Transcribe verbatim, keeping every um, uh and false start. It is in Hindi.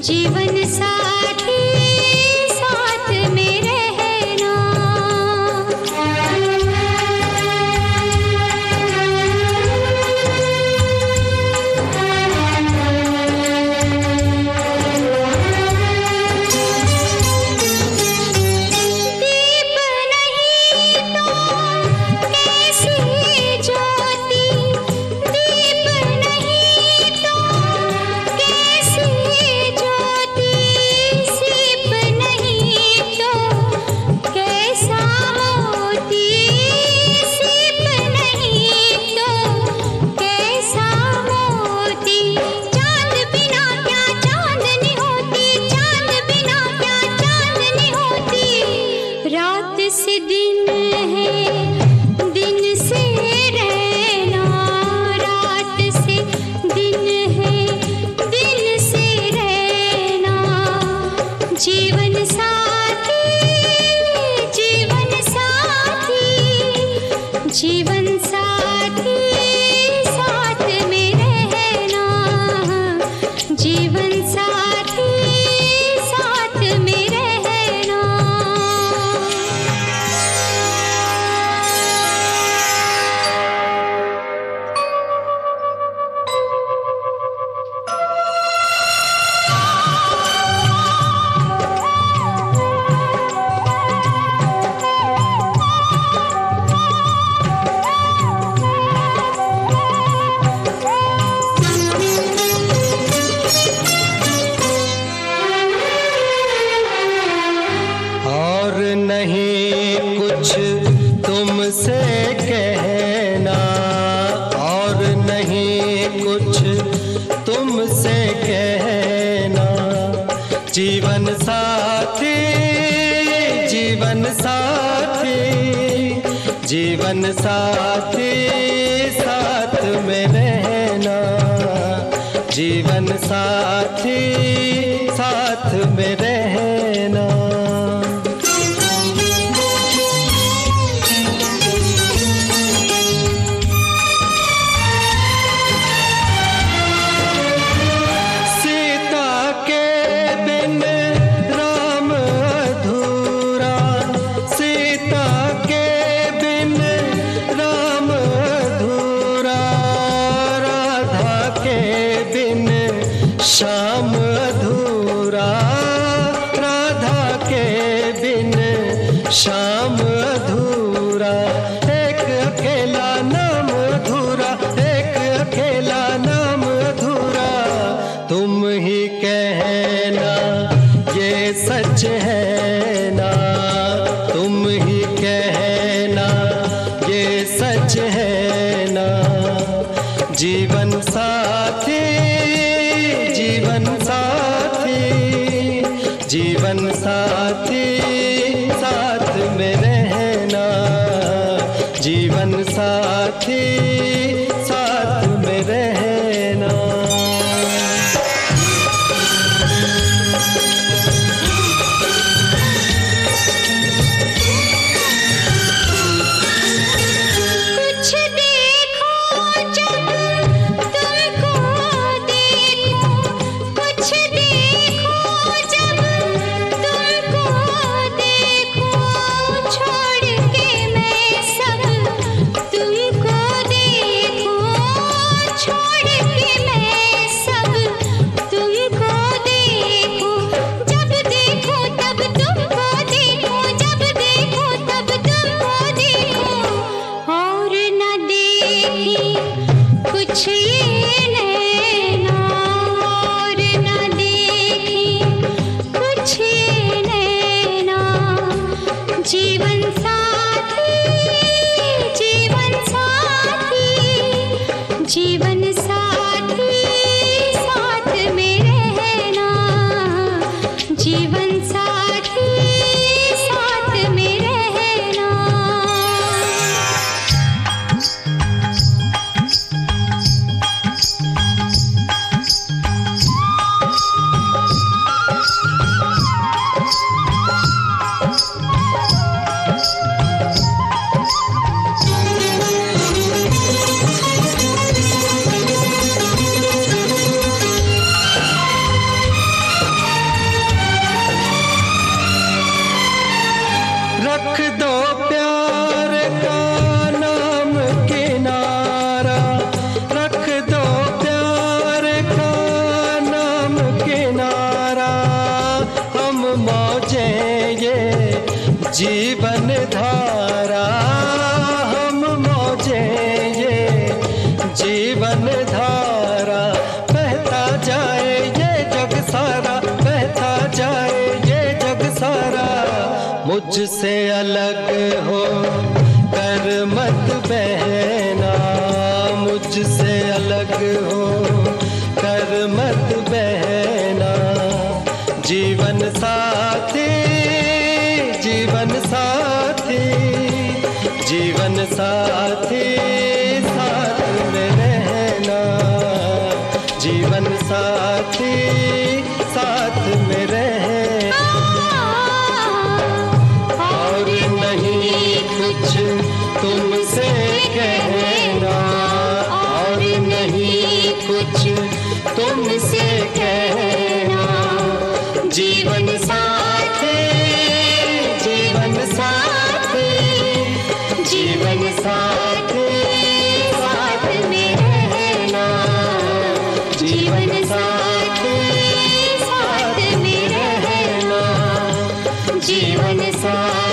जीवन साथी साथ में रहना। दीप नहीं तो कैसी ज्योति, दीप नहीं तो कैसी ज्योति, सीप नहीं तो कैसा मोती, सीप नहीं तो कैसा मोती। चांद बिना क्या चांदनी होती, चांद बिना क्या चांदनी होती। रात से दिन है, दिन से रहना, रात से दिन है, दिन से रहना। जीवन साथी जीवन साथी जीवन साथी साथ में रहना। जीवन साथी साथ में रहना। और नहीं कुछ तुमसे कहना, और नहीं कुछ तुमसे कहना। जीवन साथी जीवन साथी जीवन साथी साथ में रहना। जीवन साथी साथ में रहना। सीता के बिन राम अधूरा, सीता के बिन राम अधूरा। राधा के बिन श्याम अधूरा, राधा के बिन श्याम अधूरा। एक अकेला नाम अधूरा, एक अकेला नाम अधूरा। तुम ही कहना ये सच है ना, तुम ही कहना ये सच है ना। जीवन साथी जीवन साथी जीवन साथी साथ में रहना। जीवन साथी साथ में रहना। कुछ देखो जब तुमको देखो, कुछ देखो जब तुमको देखो। छोड़ के मैं सब तुमको देखो, छोड़ के मैं सब तुमको देखो। जब देखो तब तुमको देखो, जब देखो तब तुमको देखो। और न देखी कुछ ये नैना, और न देखी कुछ ये नैना। जीवन साथी जीवन साथी जीवन साथी साथ में रहना। जीवन साथी साथ में रहना। मुझसे अलग हो कर मत बहना, मुझसे अलग हो कर मत बहना। जीवन साथी जीवन साथी जीवन साथी साथ में रहना, जीवन साथी साथ में रहना। और नहीं कुछ तुमसे कहना, और नहीं कुछ तुमसे कहना। जीवन साथी जीवन साथी जीवन साथी साथ में रहना, जीवन साथी साथ में रहना, जीवन साथी।